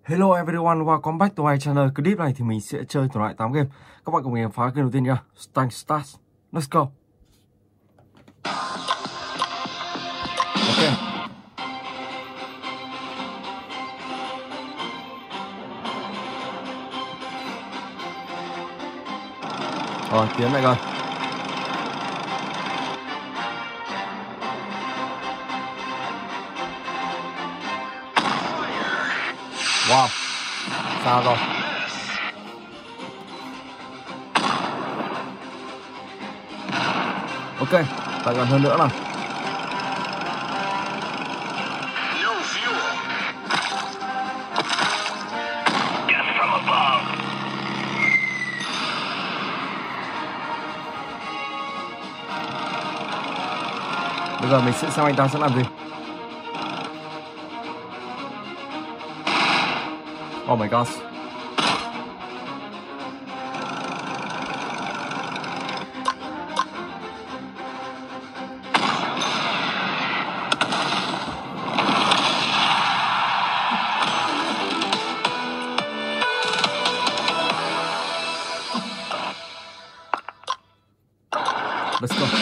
Hello everyone, welcome back to my channel. Clip này thì mình sẽ chơi thể loại 8 game. Các bạn cùng mình phá game đầu tiên nha. Tank Stars. Let's go. Ok. Rồi, tiến lại gần. Wow, xa rồi. Ok, lại gần hơn nữa nào. Bây giờ mình sẽ xem anh ta sẽ làm gì. Oh my god. Let's go.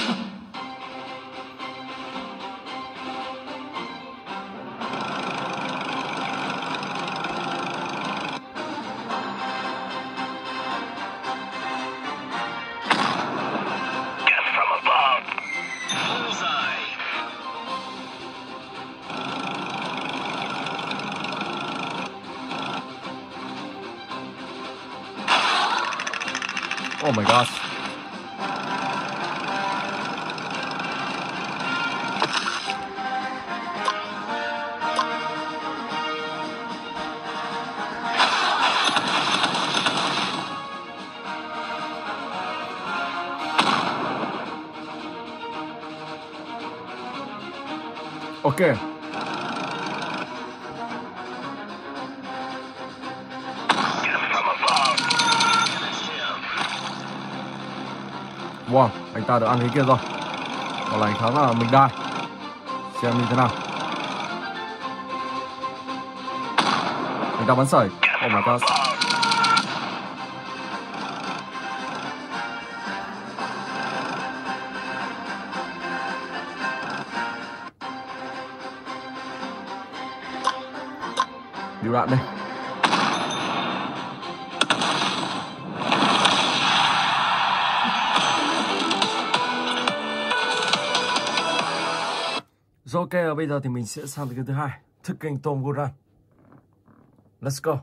Oh my gosh. Ok. Wow, anh ta được ăn cái kia rồi. Còn là anh thắng là mình đai. Xem như thế nào. Anh ta bắn sẩy. Oh my god. Điều đạn đây. Rồi ok, và bây giờ thì mình sẽ sang cái thứ hai, thức kênh Tom Goran. Let's go.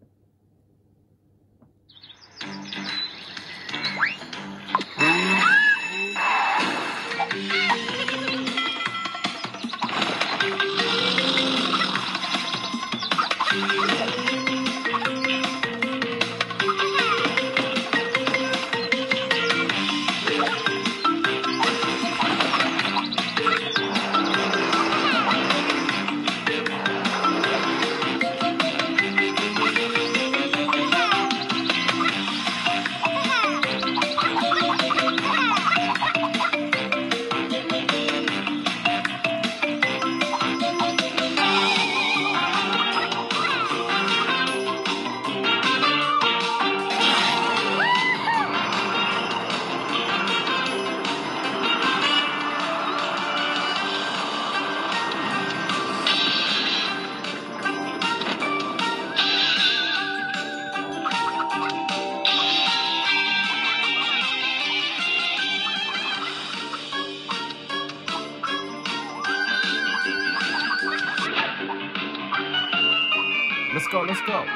Let's go, let's go.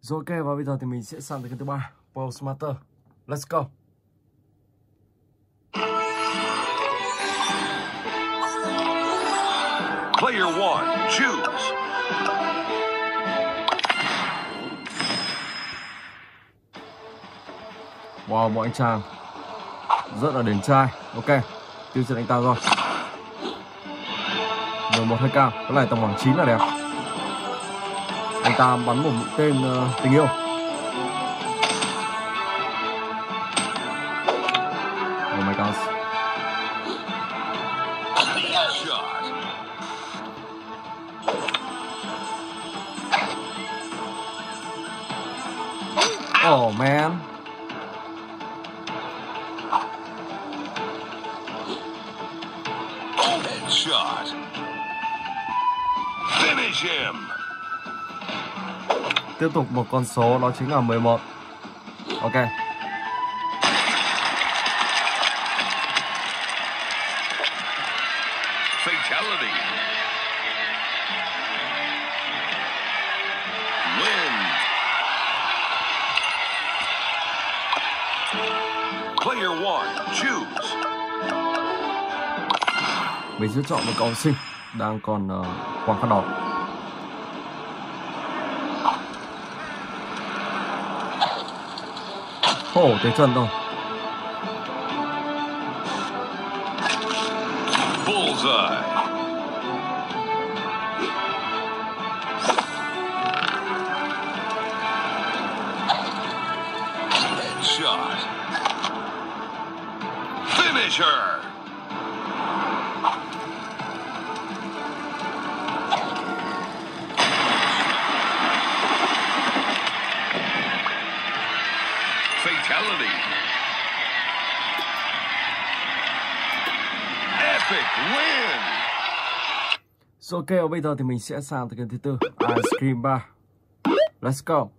Rồi ok, và bây giờ thì mình sẽ sang tới cái thứ ba, Postmaster. Let's go. Player one, choose. Wow, mọi anh chàng rất là điển trai. Ok, tiêu diệt anh ta rồi. 11 hơi cao, cái này tầm khoảng 9 là đẹp. Anh ta bắn một mũi tên tình yêu. Oh my god. Oh man. Headshot. Finish him. Tiếp tục một con số, đó chính là 11. Ok. Fatality. Win. Player one, choose. Mình sẽ chọn một cậu học sinh đang còn quàng khăn đỏ. Tới chân thôi. Bullseye. Headshot. Finisher. Fatality. Epic win. So, ok, bây giờ thì mình sẽ sang tới cái thứ tư, Ice Cream Bar. Let's go.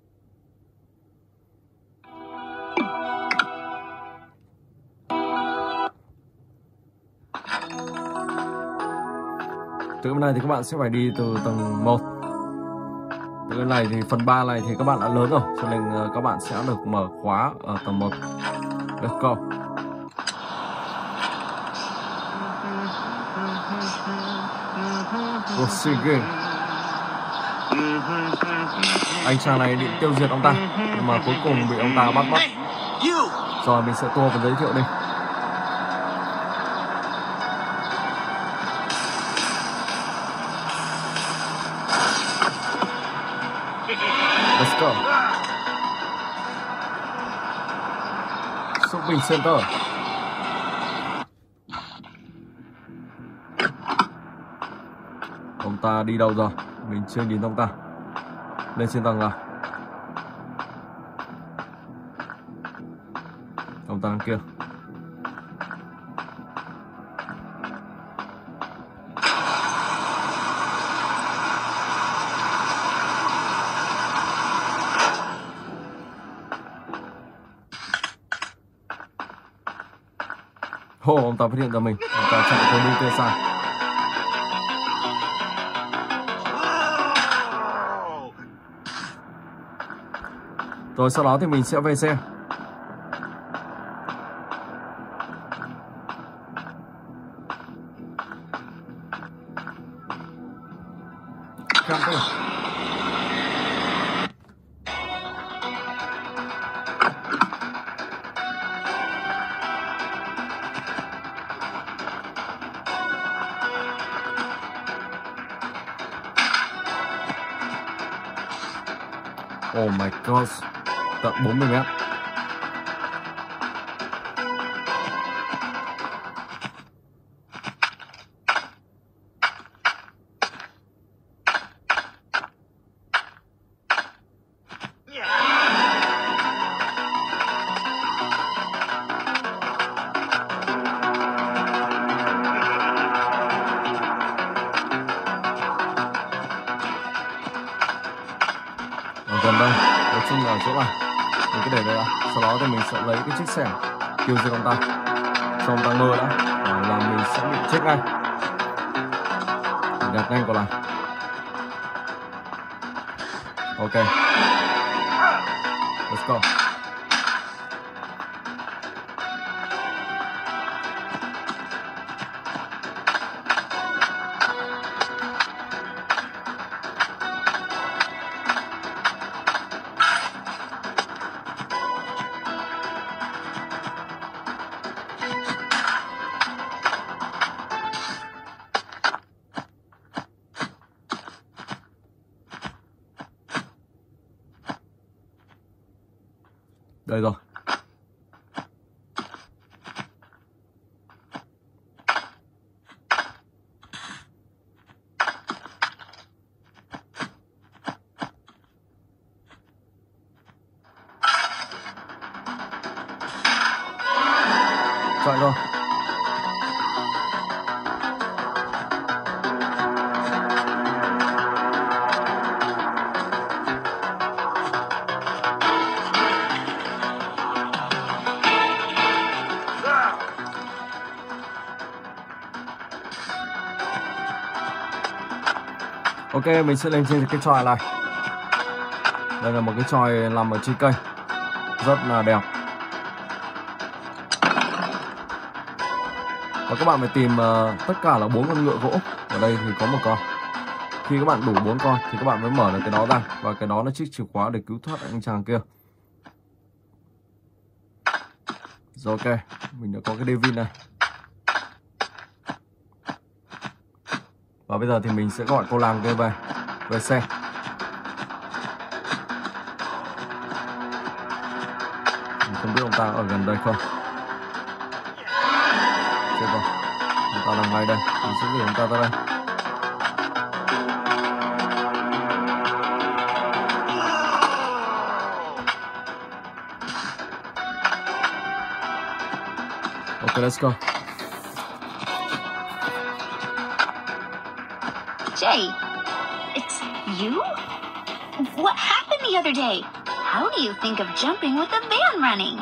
Từ bên này thì các bạn sẽ phải đi từ tầng 1. Từ bên này thì phần 3 này thì các bạn đã lớn rồi, cho nên các bạn sẽ được mở khóa ở tầng 1. Let's go. Anh chàng này định tiêu diệt ông ta, nhưng mà cuối cùng bị ông ta bắt mất. Rồi mình sẽ tua và giới thiệu đi. Let's go. Shopping Center. Ông ta đi đâu rồi? Mình chưa nhìn ông ta. Lên trên tầng nào. Ông ta đằng kia. Ông ta phát hiện ra mình. Ông ta chạy tới bên kia xa. Rồi sau đó thì mình sẽ về xe. Oh my god, tận 40 mét. Gần đây, nói chung là ở chỗ này mình cứ để đây ạ. Sau đó thì mình sẽ lấy cái chiếc xẻng tiêu diệt ông ta, cho ông ta ngơ đã, là mình sẽ bị chết ngay. Mình gạt nhanh còn lại. Ok. Let's go. Đây rồi. Chạy rồi. Ok, mình sẽ lên trên cái chòi này. Đây là một cái chòi nằm ở trên cây, rất là đẹp. Và các bạn phải tìm tất cả là 4 con ngựa gỗ. Ở đây thì có một con. Khi các bạn đủ 4 con thì các bạn mới mở được cái đó ra. Và cái đó là chiếc chìa khóa để cứu thoát anh chàng kia. Rồi ok, mình đã có cái David này. Và bây giờ thì mình sẽ gọi cô làng kia về xe. Mình không biết ông ta ở gần đây không. Chết rồi, ông ta đang ngay đây. Mình sẽ gửi ông ta ra đây. Ok, let's go. Jay, it's you? What happened the other day? How do you think of jumping with the van running?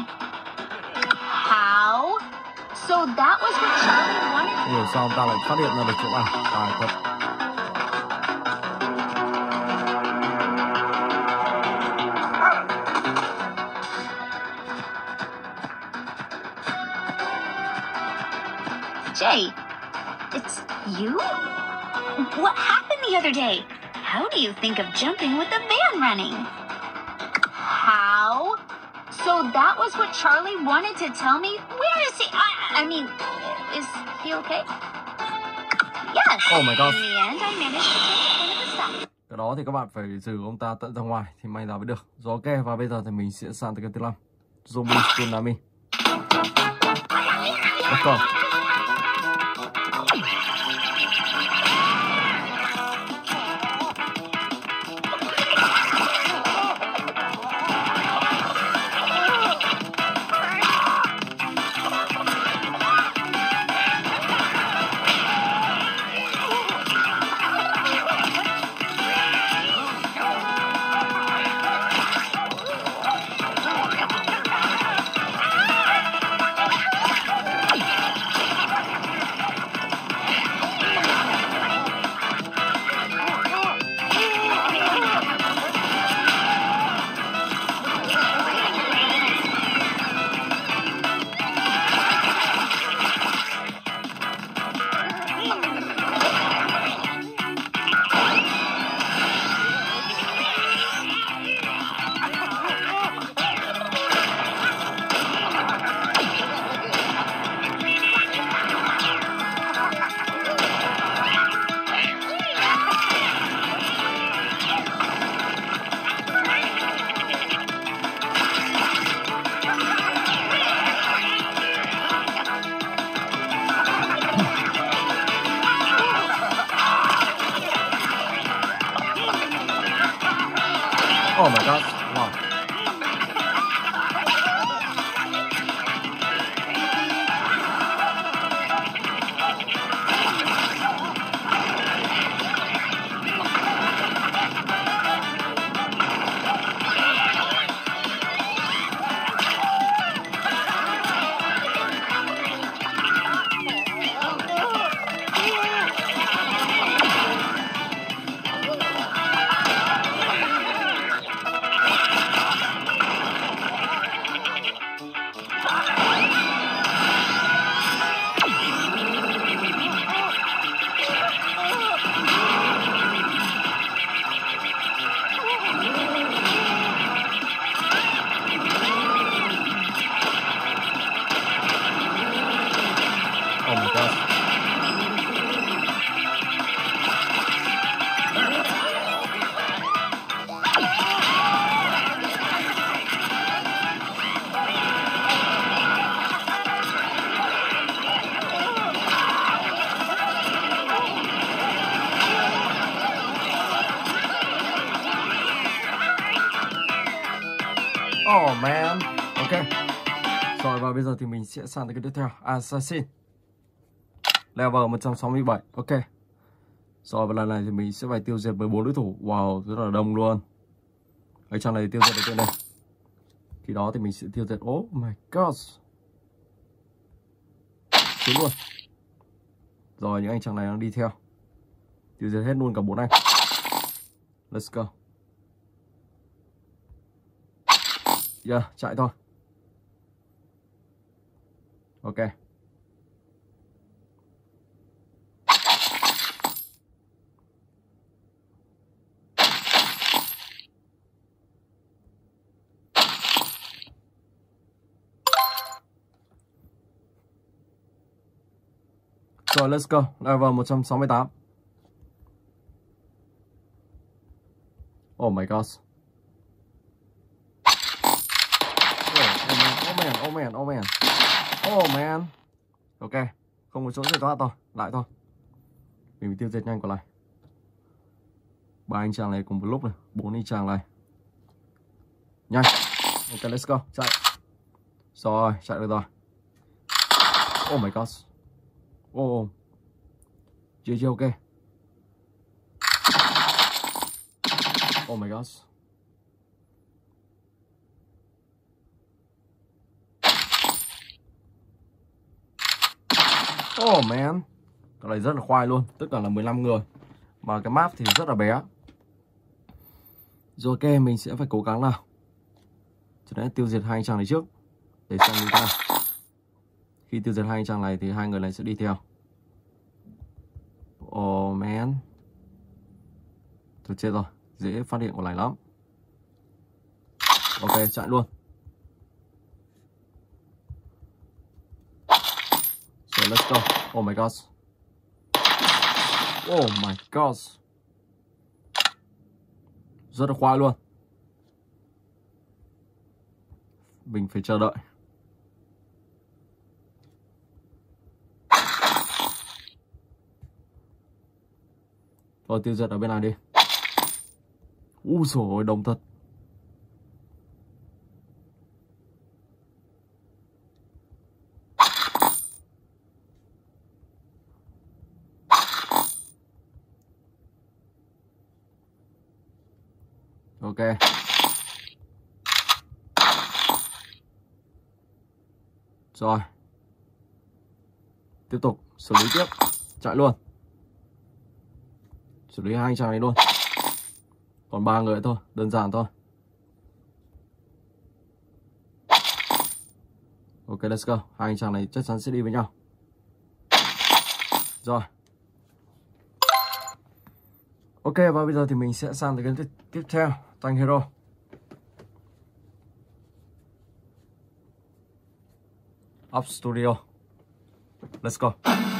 How? So that was what Charlie wanted? Không hiểu sao ông ta lại phát hiện ra được chỗ này. Tài thật. Jay, it's you? What happened the other day? How do you think of jumping with the van running? How? So that was what Charlie wanted to tell me? Where is he? I mean, is he okay? Yes. Oh my God. In the end, I managed to take one of the stuff. Cái đó thì các bạn phải giữ ông ta tận ra ngoài thì may ra mới được. Rồi ok, và bây giờ thì mình sẽ sang tới cái thứ 5. Zombie Tsunami. Let's go. Oh my God. Wow. Oh man. Ok. Rồi và bây giờ thì mình sẽ sang tới cái tiếp theo. Assassin. Level 167. Ok. Rồi và lần này thì mình sẽ phải tiêu diệt 14 đối thủ. Wow, rất là đông luôn. Ở trong này tiêu diệt được tên này. Khi đó thì mình sẽ tiêu diệt. Oh my god. Xuống luôn. Rồi những anh chàng này đang đi theo. Tiêu diệt hết luôn cả 4 anh. Let's go. Yeah, chạy thôi. Ok. Rồi let's go. Level 168. Oh my god. Oh man. Oh man. Ok. Không có chỗ giải thoát thôi. Lại thôi. Mình phải tiêu diệt nhanh còn lại. 3 anh chàng này cùng một lúc này. 4 anh chàng này. Nhanh. Ok let's go. Chạy. Rồi chạy được rồi. Oh my god. Oh. GG ok. Oh my god. Oh man. Cái này rất là khoai luôn. Tất cả là 15 người. Mà cái map thì rất là bé. Rồi ok, mình sẽ phải cố gắng nào. Cho nên tiêu diệt 2 anh chàng này trước. Để xem như thế nào. Khi tiêu diệt 2 anh chàng này thì 2 người này sẽ đi theo. Oh man. Tôi chết rồi. Dễ phát hiện của này lắm. Ok, chạy luôn. So let's go. Oh my god. Oh my god. Rất là khoai luôn. Mình phải chờ đợi. Rồi tiêu diệt ở bên này đi. Úi dồi ôi, đông thật. Ok. Rồi. Tiếp tục xử lý tiếp. Chạy luôn. Xử lý 2 anh chàng này luôn. Còn 3 người thôi, đơn giản thôi. Ok let's go. 2 anh chàng này chắc chắn sẽ đi với nhau. Rồi. Ok và bây giờ thì mình sẽ sang tới cái tiếp theo. Tank Hero. Up Studio. Let's go.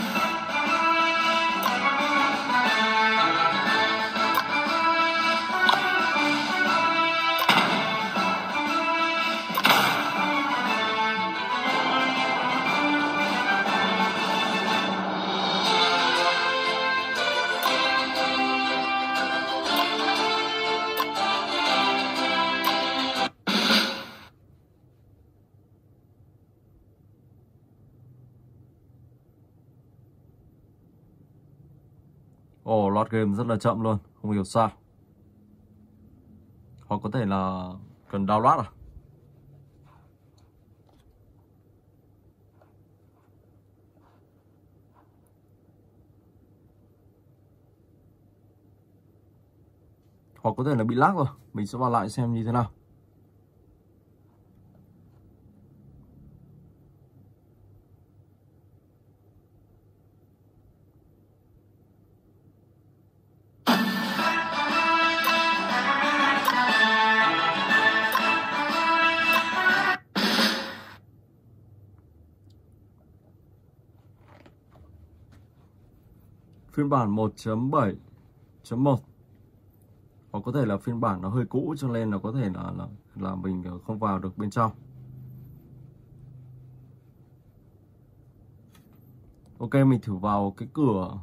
Ồ, load game rất là chậm luôn, không hiểu sao. Hoặc có thể là cần download à? Hoặc có thể là bị lag rồi. Mình sẽ vào lại xem như thế nào. Phiên bản 1.7.1 hoặc có thể là phiên bản nó hơi cũ cho nên là có thể là mình không vào được bên trong. Ok, mình thử vào cái cửa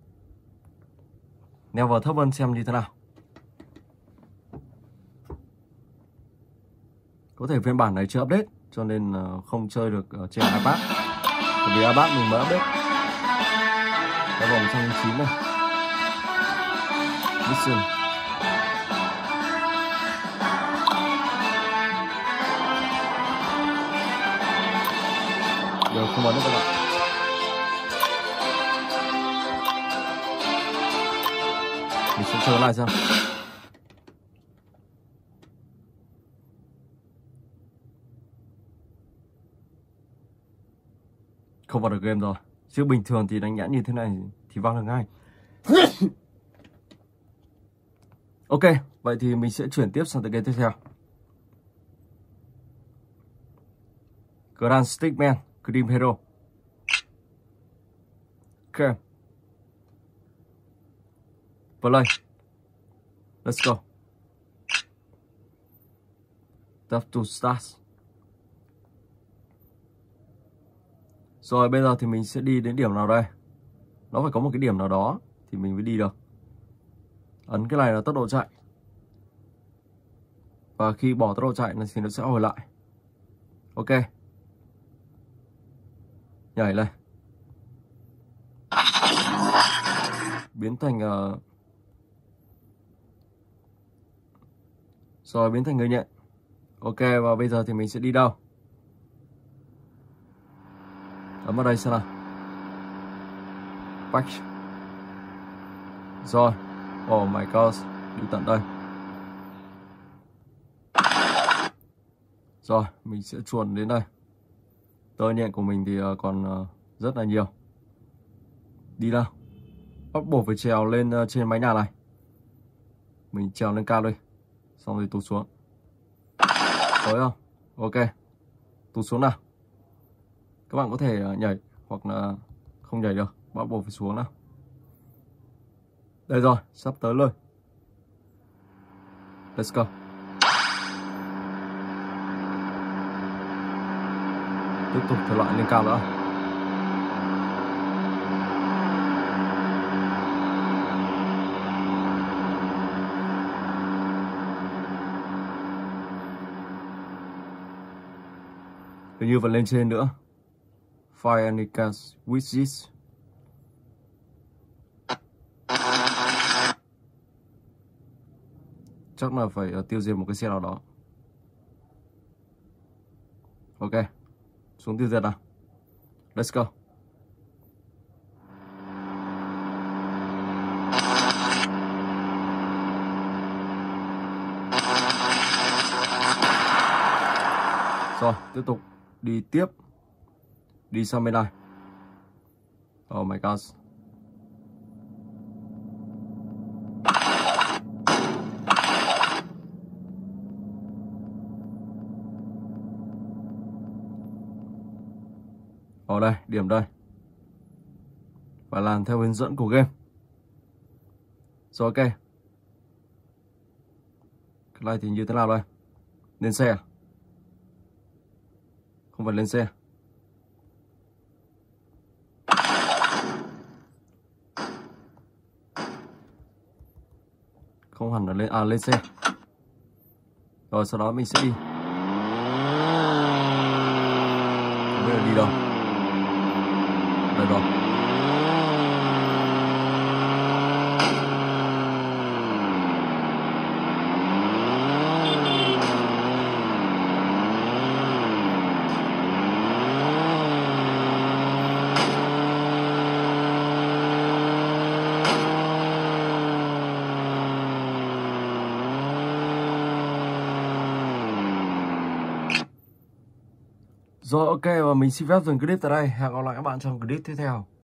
level thấp hơn xem như thế nào. Có thể phiên bản này chưa update cho nên không chơi được trên iPad. Bởi vì iPad mình mới update cái vòng 109 này. Mission. Đều không bắn được các bạn. Mình sẽ trở lại xem. Không vào được game rồi. Chứ bình thường thì đánh nhãn như thế này thì văng được ngay. Ok, vậy thì mình sẽ chuyển tiếp sang tới game tiếp theo. Grand Stickman, Dream Hero. Ok. Play. Let's go. Tap to start. Rồi bây giờ thì mình sẽ đi đến điểm nào đây? Nó phải có một cái điểm nào đó thì mình mới đi được. Ấn cái này là tốc độ chạy. Và khi bỏ tốc độ chạy thì nó sẽ hồi lại. Ok. Nhảy lên. Biến thành rồi biến thành người nhện. Ok, và bây giờ thì mình sẽ đi đâu? Ấn vào đây xem nào. Back. Rồi. Oh my god, đi tận đây. Rồi, mình sẽ chuồn đến đây. Tơ nhện của mình thì còn rất là nhiều. Đi nào. Bắt buộc phải trèo lên trên mái nhà này. Mình trèo lên cao đi. Xong rồi tụt xuống. Tới không? Ok. Tụt xuống nào. Các bạn có thể nhảy hoặc là không nhảy được. Bắt buộc phải xuống nào. Đây rồi, sắp tới rồi. Let's go. Tiếp tục thử loại lên cao nữa. Hình như vẫn lên trên nữa. Fire any cars with this. Chắc là phải tiêu diệt một cái xe nào đó. Ok. Xuống tiêu diệt nào. Let's go. Rồi, tiếp tục đi tiếp. Đi sang bên này. Oh my god. Ở đây, điểm đây. Phải làm theo hướng dẫn của game. Rồi ok. Cái này thì như thế nào đây? Lên xe à? Không phải lên xe. Không hẳn là lên, lên xe. Rồi sau đó mình sẽ đi. Không biết là đi đâu. Đây rồi. Rồi ok, và mình xin phép dừng clip tại đây. Hẹn gặp lại các bạn trong clip tiếp theo.